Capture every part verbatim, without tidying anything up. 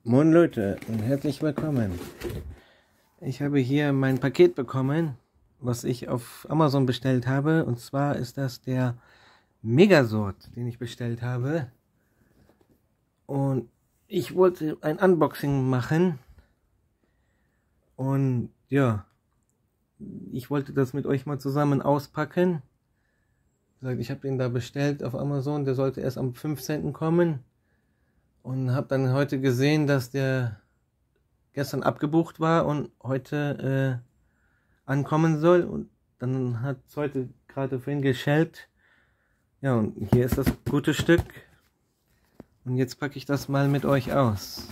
Moin Leute und herzlich willkommen. Ich habe hier mein Paket bekommen, was ich auf Amazon bestellt habe. Und zwar ist das der Megasort, den ich bestellt habe. Und ich wollte ein Unboxing machen. Und ja, ich wollte das mit euch mal zusammen auspacken. Ich habe den da bestellt auf Amazon. Der sollte erst am fünfzehnten kommen. Und habe dann heute gesehen, dass der gestern abgebucht war und heute äh, ankommen soll. Und dann hat es heute gerade vorhin geschellt. Ja, und hier ist das gute Stück. Und jetzt packe ich das mal mit euch aus.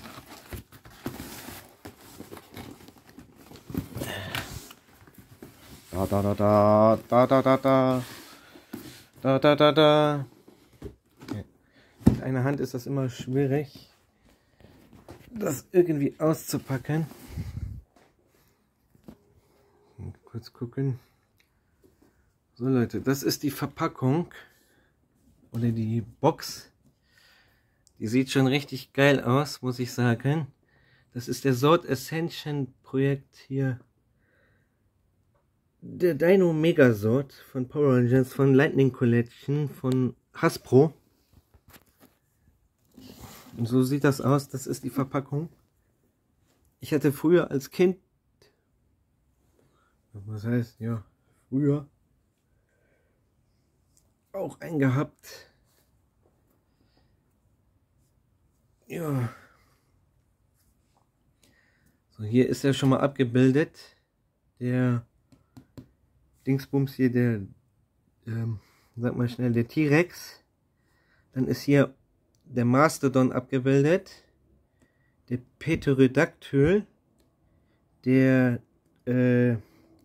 Da da da da da da da da da da da da. Mit einer Hand ist das immer schwierig, das irgendwie auszupacken. Kurz gucken. So Leute, das ist die Verpackung oder die Box. Die sieht schon richtig geil aus, muss ich sagen. Das ist der Sword Ascension Projekt hier. Der Dino Megasort von Power Rangers, von Lightning Collection, von Hasbro. Und so sieht das aus, das ist die Verpackung. Ich hatte früher als Kind, was heißt, ja, früher auch einen gehabt. Ja. So, hier ist er schon mal abgebildet. Der Dingsbums hier, der, ähm, sag mal schnell, der T-Rex. Dann ist hier der Mastodon abgebildet, der Pterodactyl, der äh,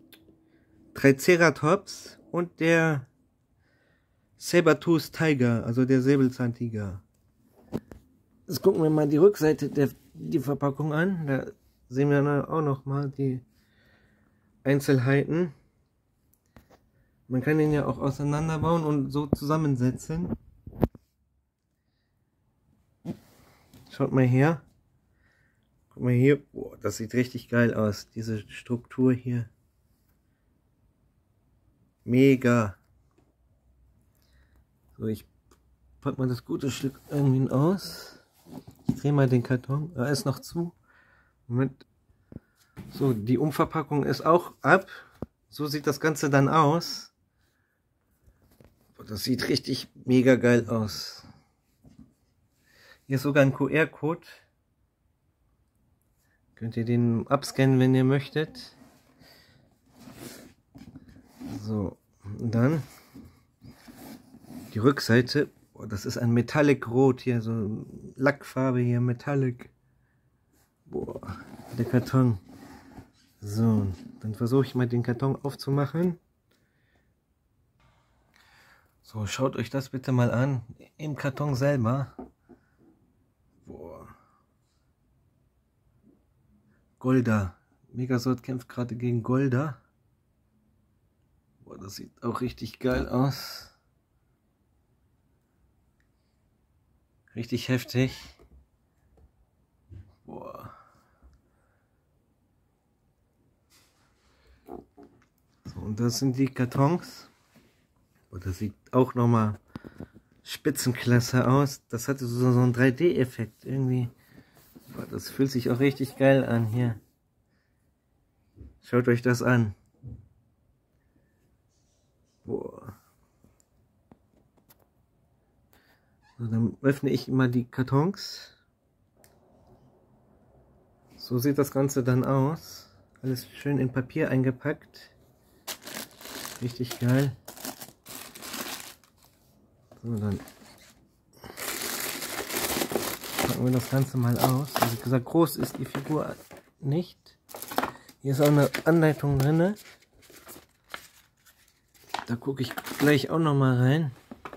Triceratops und der Sabertooth Tiger, also der Säbelzahntiger. Jetzt gucken wir mal die Rückseite der die Verpackung an. Da sehen wir dann auch noch mal die Einzelheiten. Man kann den ja auch auseinanderbauen und so zusammensetzen. Schaut mal her. Guck mal hier. Boah, das sieht richtig geil aus. Diese Struktur hier. Mega. So, ich pack mal das gute Stück irgendwie aus. Ich drehe mal den Karton. Er ist noch zu. Moment. So, die Umverpackung ist auch ab. So sieht das Ganze dann aus. Boah, das sieht richtig mega geil aus. Hier ist sogar ein Q R-Code. Könnt ihr den abscannen, wenn ihr möchtet. So, und dann die Rückseite. Oh, das ist ein Metallic Rot hier, so Lackfarbe hier, Metallic. Boah, der Karton. So, dann versuche ich mal den Karton aufzumachen. So, schaut euch das bitte mal an. Im Karton selber. Boah. Golda. Megasort kämpft gerade gegen Golda. Boah, das sieht auch richtig geil aus. Richtig heftig. Boah. So, und das sind die Kartons. Boah, das sieht auch nochmal Spitzenklasse aus. Das hatte so, so einen drei D-Effekt irgendwie. Boah, das fühlt sich auch richtig geil an hier. Schaut euch das an. Boah. So, dann öffne ich mal die Kartons. So sieht das Ganze dann aus. Alles schön in Papier eingepackt. Richtig geil. So, dann packen wir das Ganze mal aus. Also wie gesagt, groß ist die Figur nicht. Hier ist auch eine Anleitung drin. Da gucke ich gleich auch noch mal rein.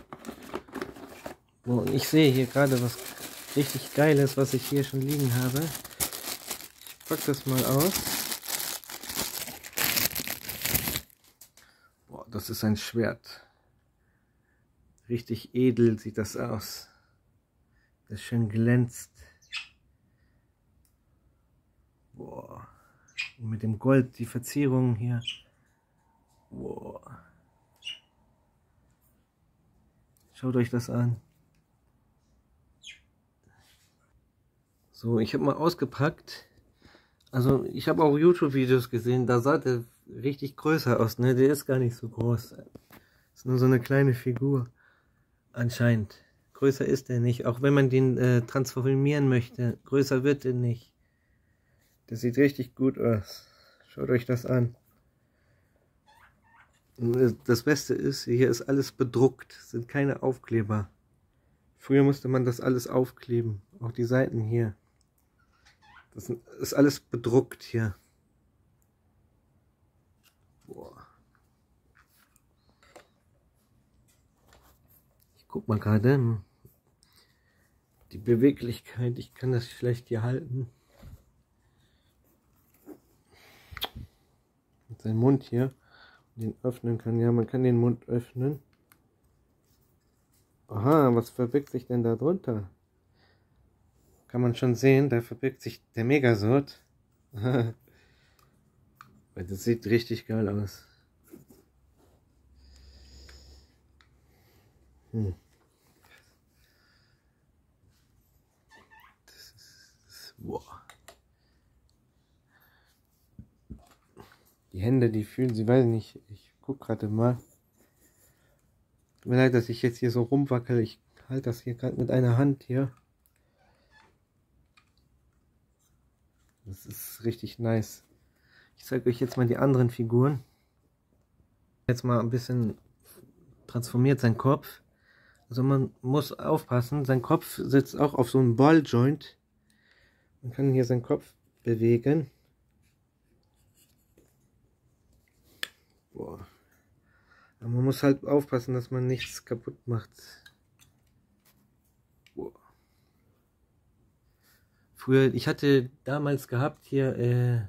So, und ich sehe hier gerade was richtig Geiles, was ich hier schon liegen habe. Ich packe das mal aus. Boah, das ist ein Schwert. Richtig edel sieht das aus. Das schön glänzt. Boah. Und mit dem Gold, die Verzierungen hier. Boah. Schaut euch das an. So, ich habe mal ausgepackt. Also ich habe auch YouTube-Videos gesehen, da sah der richtig größer aus, ne? Der ist gar nicht so groß. Ist nur so eine kleine Figur. Anscheinend. Größer ist der nicht, auch wenn man den äh, transformieren möchte. Größer wird er nicht. Der sieht richtig gut aus. Schaut euch das an. Das Beste ist, hier ist alles bedruckt, sind keine Aufkleber. Früher musste man das alles aufkleben, auch die Seiten hier. Das ist alles bedruckt hier. Boah. Ich guck mal gerade. Die Beweglichkeit, ich kann das schlecht hier halten. Mit seinem Mund hier, den öffnen kann. Ja, man kann den Mund öffnen. Aha, was verbirgt sich denn da drunter? Kann man schon sehen, da verbirgt sich der Megasort. Weil das sieht richtig geil aus. Hm. Das ist, das, boah. Die Hände, die fühlen sie, weiß nicht, ich guck gerade mal. Tut mir leid, dass ich jetzt hier so rumwackel. Ich halte das hier gerade mit einer Hand hier. Das ist richtig nice. Ich zeige euch jetzt mal die anderen Figuren. Jetzt mal ein bisschen transformiert sein Kopf. Also man muss aufpassen, sein Kopf sitzt auch auf so einem Balljoint. Man kann hier seinen Kopf bewegen. Boah. Aber man muss halt aufpassen, dass man nichts kaputt macht. Boah. Früher, ich hatte damals gehabt hier äh,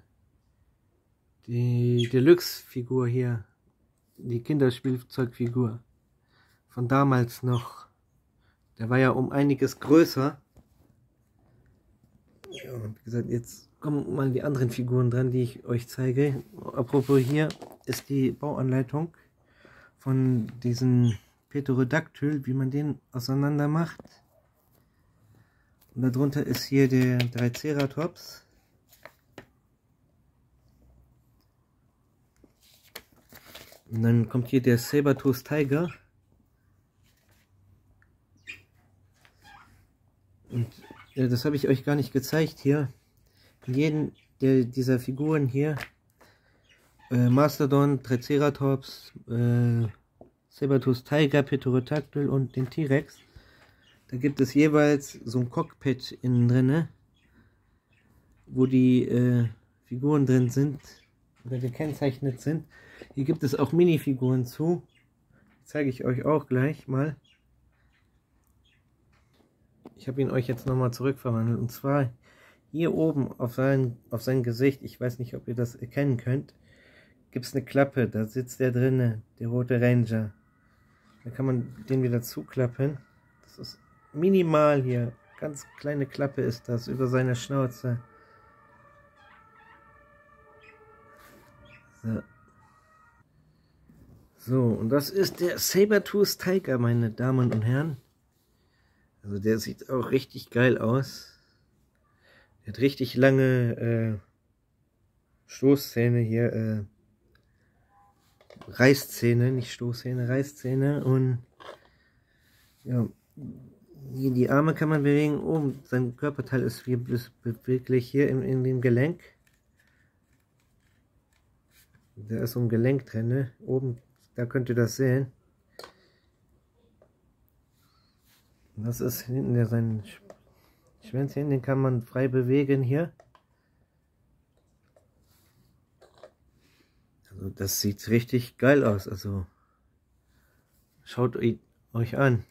die Deluxe-Figur hier, die Kinderspielzeugfigur von damals noch. Der war ja um einiges größer. Ja, und wie gesagt, jetzt kommen mal die anderen Figuren dran, die ich euch zeige. Apropos, hier ist die Bauanleitung von diesem Pterodactyl, wie man den auseinander macht. Und darunter ist hier der Triceratops. Und dann kommt hier der Sabertooth Tiger. Und ja, das habe ich euch gar nicht gezeigt hier. In jedem der, dieser Figuren hier, äh, Mastodon, Triceratops, äh, Sabertooth Tiger, Pterodactyl und den T-Rex, da gibt es jeweils so ein Cockpit innen drinne, wo die äh, Figuren drin sind oder gekennzeichnet sind. Hier gibt es auch Minifiguren zu. Die zeige ich euch auch gleich mal. Ich habe ihn euch jetzt nochmal zurückverwandelt. Und zwar hier oben auf sein, auf sein Gesicht, ich weiß nicht, ob ihr das erkennen könnt, gibt es eine Klappe. Da sitzt der drinne, der rote Ranger. Da kann man den wieder zuklappen. Das ist minimal hier. Ganz kleine Klappe ist das über seine Schnauze. So. So, und das ist der Sabertooth Tiger, meine Damen und Herren. Also der sieht auch richtig geil aus. Der hat richtig lange äh, Stoßzähne hier. Äh, Reißzähne, nicht Stoßzähne, Reißzähne. Und ja, hier die Arme kann man bewegen. Oben, oh, sein Körperteil ist wie beweglich hier in, in dem Gelenk. Da ist so ein Gelenk drin, ne? Oben, da könnt ihr das sehen. Das ist hinten der sein Schwänzchen, den kann man frei bewegen hier. Also das sieht richtig geil aus. Also schaut euch an.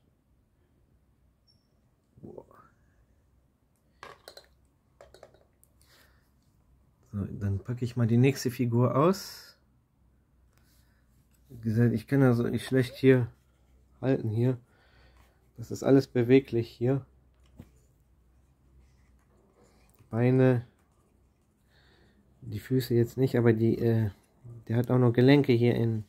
So, dann packe ich mal die nächste Figur aus. Wie gesagt, ich kann also nicht schlecht hier halten hier. Das ist alles beweglich hier. Die Beine. die Füße jetzt nicht, aber die, äh, der hat auch noch Gelenke hier in,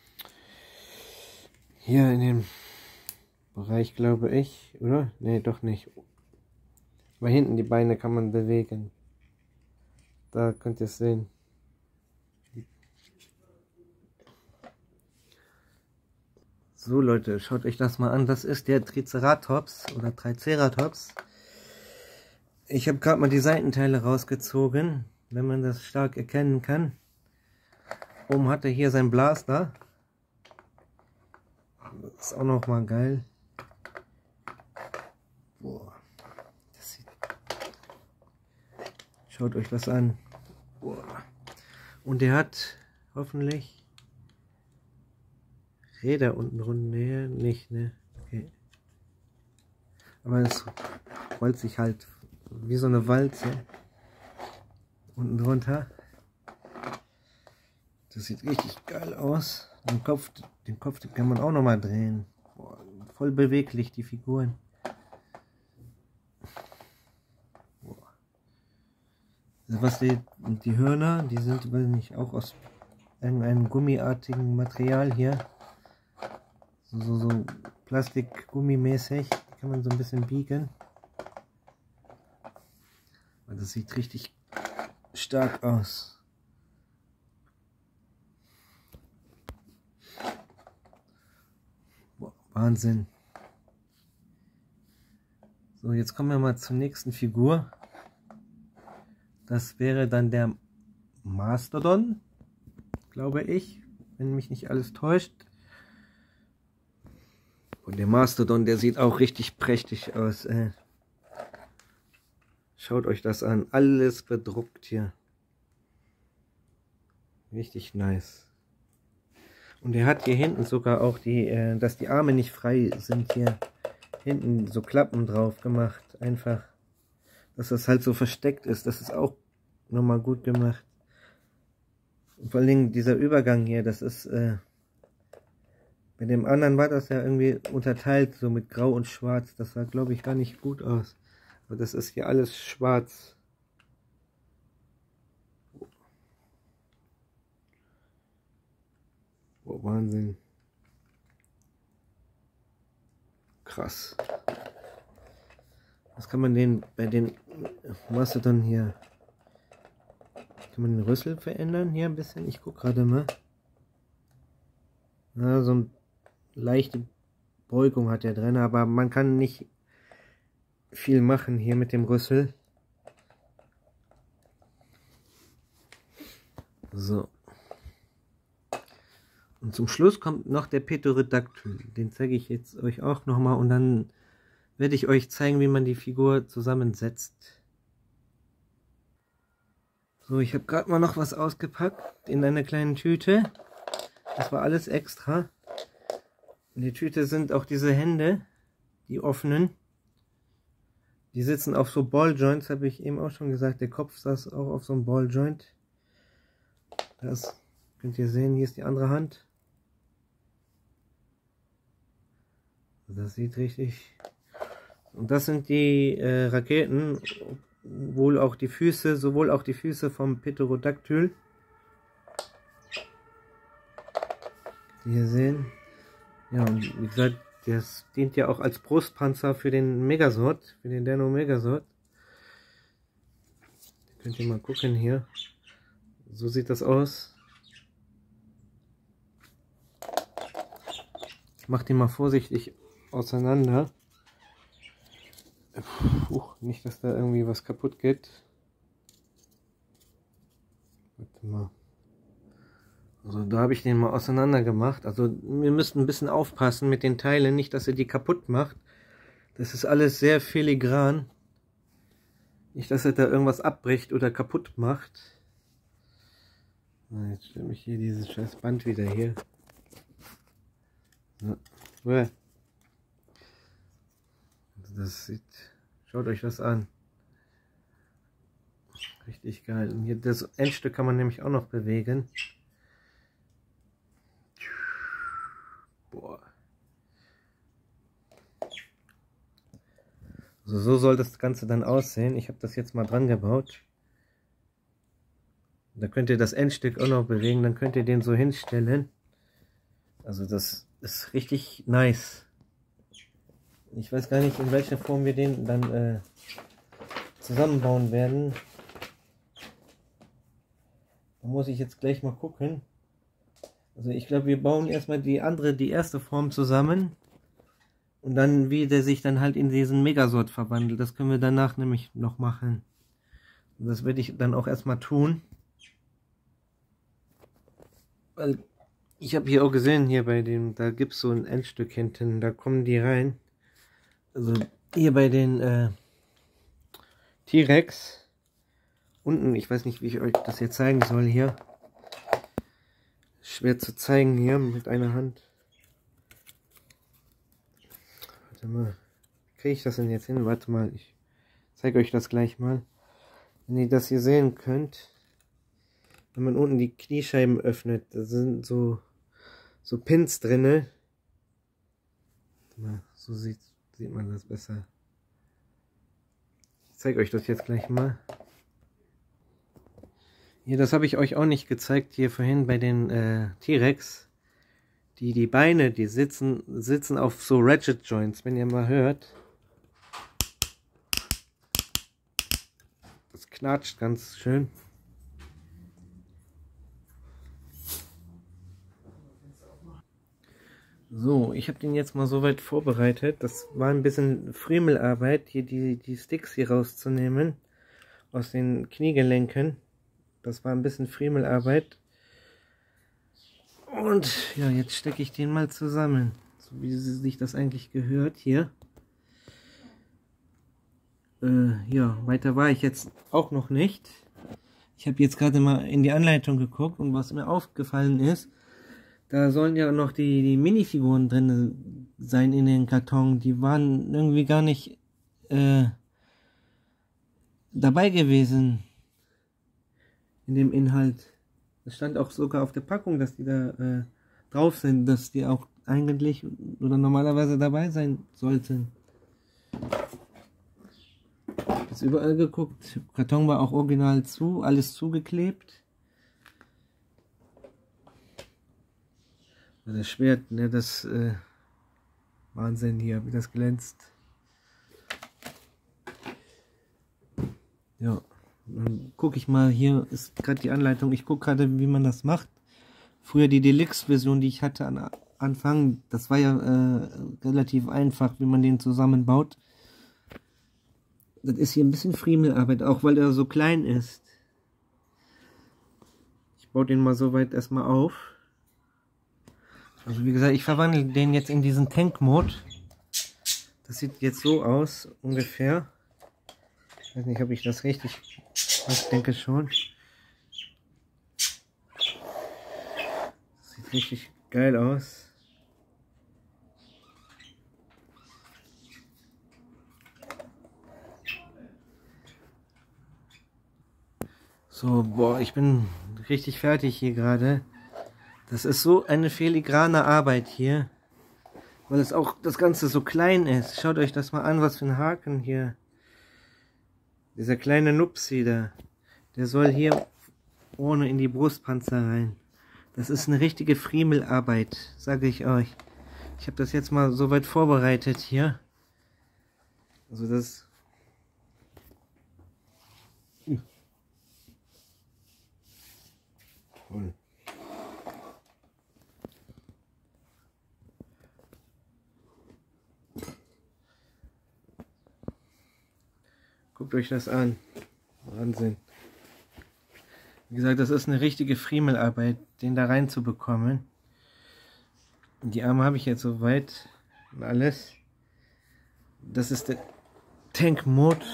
hier in dem Bereich, glaube ich, oder? Nee, doch nicht. Aber hinten die Beine kann man bewegen. Da könnt ihr es sehen. So Leute, schaut euch das mal an. Das ist der Triceratops oder Triceratops. Ich habe gerade mal die Seitenteile rausgezogen, wenn man das stark erkennen kann. Oben hat er hier sein Blaster. Das ist auch noch mal geil. Boah, das sieht... Schaut euch das an. Boah. Und der hat hoffentlich Räder unten drunter. Nee, nicht, ne? Okay. Aber es rollt sich halt wie so eine Walze unten drunter. Das sieht richtig geil aus. Den Kopf, den Kopf den kann man auch noch mal drehen. Boah, voll beweglich, die Figuren. Boah. Also was die, die Hörner, die sind, weiß nicht, auch aus irgendeinem gummiartigen Material hier. So, so, so Plastik-Gummi-mäßig. Die kann man so ein bisschen biegen. Und das sieht richtig stark aus. Boah, Wahnsinn. So, jetzt kommen wir mal zur nächsten Figur. Das wäre dann der Mastodon, glaube ich, wenn mich nicht alles täuscht. Und der Mastodon, der sieht auch richtig prächtig aus. Äh. Schaut euch das an. Alles bedruckt hier. Richtig nice. Und er hat hier hinten sogar auch die, äh, dass die Arme nicht frei sind, hier hinten so Klappen drauf gemacht. Einfach, dass das halt so versteckt ist. Das ist auch nochmal gut gemacht. Und vor allem dieser Übergang hier, das ist... Äh, Bei dem anderen war das ja irgendwie unterteilt, so mit Grau und Schwarz. Das sah, glaube ich, gar nicht gut aus. Aber das ist hier alles schwarz. Oh, Wahnsinn. Krass. Was kann man den bei den Mastodon hier? Kann man den Rüssel verändern hier ein bisschen? Ich gucke gerade mal. Ja, so ein leichte Beugung hat er drin, aber man kann nicht viel machen hier mit dem Rüssel. So. Und zum Schluss kommt noch der Pterodactyl. Den zeige ich jetzt euch auch nochmal und dann werde ich euch zeigen, wie man die Figur zusammensetzt. So, ich habe gerade mal noch was ausgepackt in einer kleinen Tüte. Das war alles extra. In der Tüte sind auch diese Hände, die offenen. Die sitzen auf so Balljoints, habe ich eben auch schon gesagt. Der Kopf saß auch auf so einem Balljoint. Das könnt ihr sehen, hier ist die andere Hand. Das sieht richtig... Und das sind die äh, Raketen, wohl auch die Füße, sowohl auch die Füße vom Pterodactyl. Die hier sehen. Ja, und wie gesagt, das dient ja auch als Brustpanzer für den Megazord, für den Dino Megazord. Da könnt ihr mal gucken hier. So sieht das aus. Ich mache den mal vorsichtig auseinander. Puh, nicht, dass da irgendwie was kaputt geht. Warte mal. Also da habe ich den mal auseinander gemacht. Also wir müssten ein bisschen aufpassen mit den Teilen, nicht, dass ihr die kaputt macht. Das ist alles sehr filigran. Nicht, dass er da irgendwas abbricht oder kaputt macht. Jetzt stelle ich hier dieses scheiß Band wieder hier. So. Das sieht... Schaut euch das an. Richtig geil. Und hier das Endstück kann man nämlich auch noch bewegen. Boah. Also so soll das Ganze dann aussehen. Ich habe das jetzt mal dran gebaut. Da könnt ihr das Endstück auch noch bewegen, dann könnt ihr den so hinstellen. Also das ist richtig nice. Ich weiß gar nicht, in welcher Form wir den dann äh, zusammenbauen werden. Da muss ich jetzt gleich mal gucken. Also ich glaube, wir bauen erstmal die andere, die erste Form zusammen. Und dann, wie der sich dann halt in diesen Megasort verwandelt. Das können wir danach nämlich noch machen. Und das werde ich dann auch erstmal tun. Weil ich habe hier auch gesehen, hier bei dem, da gibt es so ein Endstück hinten. Da kommen die rein. Also hier bei den äh, T-Rex. Unten, ich weiß nicht, wie ich euch das hier zeigen soll hier. Schwer zu zeigen hier mit einer Hand. Warte mal. Kriege ich das denn jetzt hin? Warte mal, ich zeige euch das gleich mal. Wenn ihr das hier sehen könnt, wenn man unten die Kniescheiben öffnet, da sind so, so Pins drinne. So sieht, sieht man das besser. Ich zeige euch das jetzt gleich mal. Hier, das habe ich euch auch nicht gezeigt, hier vorhin bei den äh, T-Rex. Die, die Beine, die sitzen, sitzen auf so Ratchet Joints, wenn ihr mal hört. Das knatscht ganz schön. So, ich habe den jetzt mal soweit vorbereitet. Das war ein bisschen Friemelarbeit, hier die, die Sticks hier rauszunehmen aus den Kniegelenken. Das war ein bisschen Friemelarbeit. Und ja, jetzt stecke ich den mal zusammen, so wie sich das eigentlich gehört hier. Äh, ja, weiter war ich jetzt auch noch nicht. Ich habe jetzt gerade mal in die Anleitung geguckt und was mir aufgefallen ist, da sollen ja noch die, die Minifiguren drin sein in den Karton. Die waren irgendwie gar nicht äh, dabei gewesen in dem Inhalt. Es stand auch sogar auf der Packung, dass die da äh, drauf sind, dass die auch eigentlich oder normalerweise dabei sein sollten. Ich habe jetzt überall geguckt. Karton war auch original zu, alles zugeklebt. Das Schwert, ne, das äh, Wahnsinn hier, wie das glänzt. Ja. Dann gucke ich mal, hier ist gerade die Anleitung, ich gucke gerade, wie man das macht. Früher die Deluxe-Version, die ich hatte am Anfang, das war ja äh, relativ einfach, wie man den zusammenbaut. Das ist hier ein bisschen Friemelarbeit, auch weil er so klein ist. Ich baue den mal so weit erstmal auf. Also wie gesagt, ich verwandle den jetzt in diesen Tank-Mode. Das sieht jetzt so aus, ungefähr. Ich weiß nicht, ob ich das richtig... Ich denke schon. Das sieht richtig geil aus. So, boah, ich bin richtig fertig hier gerade. Das ist so eine filigrane Arbeit hier. Weil es auch das Ganze so klein ist. Schaut euch das mal an, was für ein Haken hier. Dieser kleine Nupsi da, der soll hier ohne in die Brustpanzer rein. Das ist eine richtige Friemelarbeit, sage ich euch. Ich habe das jetzt mal so weit vorbereitet hier. Also das... Hm. Cool. Guckt euch das an. Wahnsinn. Wie gesagt, das ist eine richtige Friemelarbeit, den da reinzubekommen. Die Arme habe ich jetzt soweit und alles. Das ist der Tank-Mode,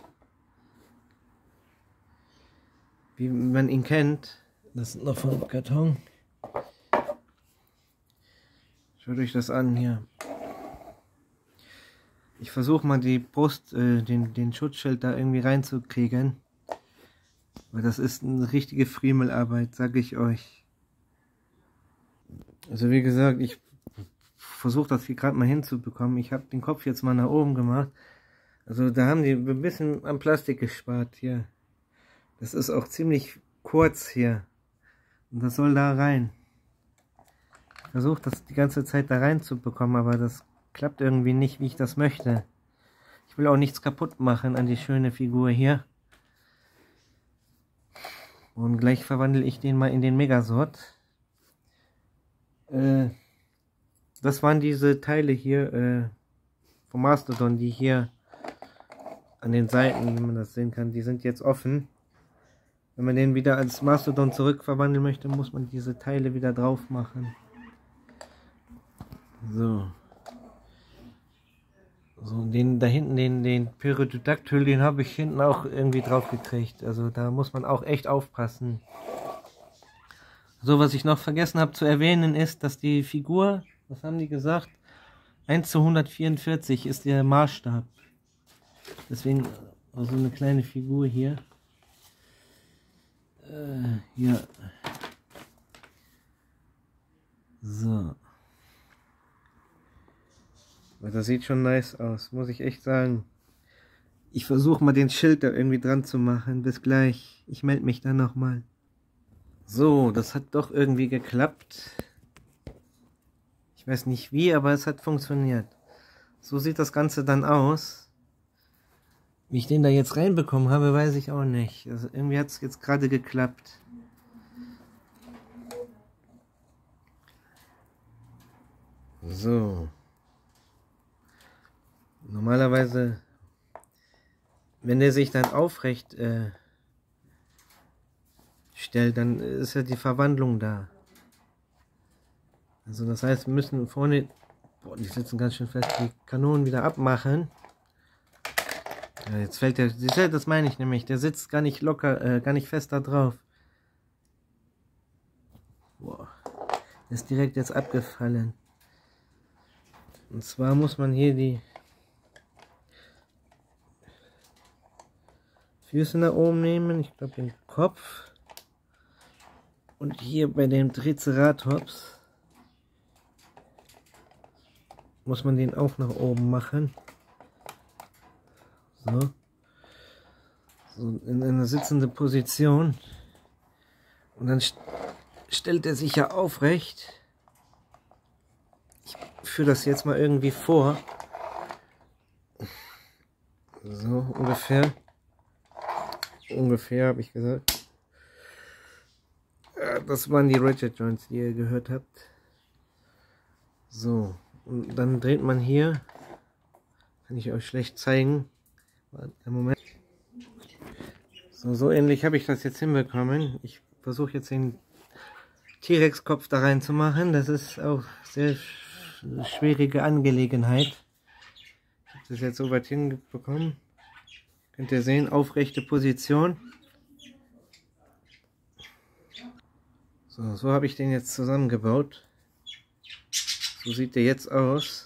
wie man ihn kennt. Das ist noch vom Karton. Schaut euch das an hier. Ich versuche mal die Brust, äh, den, den Schutzschild da irgendwie reinzukriegen. Weil das ist eine richtige Friemelarbeit, sage ich euch. Also wie gesagt, ich versuche das hier gerade mal hinzubekommen. Ich habe den Kopf jetzt mal nach oben gemacht. Also da haben die ein bisschen am Plastik gespart hier. Das ist auch ziemlich kurz hier. Und das soll da rein. Ich versuche das die ganze Zeit da rein zu bekommen, aber das klappt irgendwie nicht, wie ich das möchte. Ich will auch nichts kaputt machen an die schöne Figur hier. Und gleich verwandle ich den mal in den Megazord. Äh, das waren diese Teile hier äh, vom Mastodon, die hier an den Seiten, wie man das sehen kann, die sind jetzt offen. Wenn man den wieder als Mastodon zurückverwandeln möchte, muss man diese Teile wieder drauf machen. So. So, den da hinten, den, den Pterodactyl, den habe ich hinten auch irgendwie drauf gekriegt. Also da muss man auch echt aufpassen. So, was ich noch vergessen habe zu erwähnen, ist, dass die Figur, was haben die gesagt? eins zu hundertvierundvierzig ist der Maßstab. Deswegen so eine kleine Figur hier. Äh, ja. So. Das sieht schon nice aus, muss ich echt sagen. Ich versuche mal den Schild da irgendwie dran zu machen. Bis gleich. Ich melde mich dann nochmal. So, das hat doch irgendwie geklappt. Ich weiß nicht wie, aber es hat funktioniert. So sieht das Ganze dann aus. Wie ich den da jetzt reinbekommen habe, weiß ich auch nicht. Also irgendwie hat es jetzt gerade geklappt. So. Normalerweise, wenn der sich dann aufrecht äh, stellt, dann ist ja die Verwandlung da. Also das heißt, wir müssen vorne, boah, die sitzen ganz schön fest, die Kanonen wieder abmachen. Ja, jetzt fällt der, das meine ich nämlich, der sitzt gar nicht locker, äh, gar nicht fest da drauf. Boah, ist direkt jetzt abgefallen. Und zwar muss man hier die Füße nach oben nehmen, ich glaube den Kopf. Und hier bei dem Triceratops muss man den auch nach oben machen. So. So in eine sitzende Position. Und dann st stellt er sich ja aufrecht. Ich führe das jetzt mal irgendwie vor. So ungefähr. Ungefähr habe ich gesagt. Ja, das waren die Ratchet Joints, die ihr gehört habt. So, und dann dreht man hier. Kann ich euch schlecht zeigen. Im Moment. So, so ähnlich habe ich das jetzt hinbekommen. Ich versuche jetzt den T-Rex-Kopf da rein zu machen. Das ist auch sehr schwierige Angelegenheit. Ich habe das jetzt so weit hinbekommen. Könnt ihr sehen, aufrechte Position. So, so habe ich den jetzt zusammengebaut. So sieht der jetzt aus.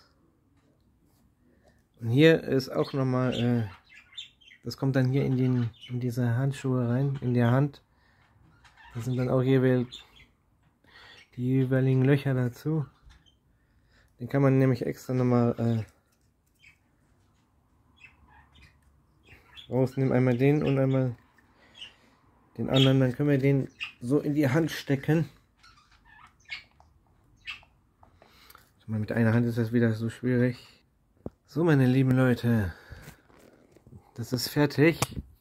Und hier ist auch nochmal, äh, das kommt dann hier in, den, in diese Handschuhe rein, in der Hand. Da sind dann auch jeweils die jeweiligen Löcher dazu. Den kann man nämlich extra nochmal äh, rausnehmen, einmal den und einmal den anderen, dann können wir den so in die Hand stecken. Mit einer Hand ist das wieder so schwierig. So, meine lieben Leute, das ist fertig.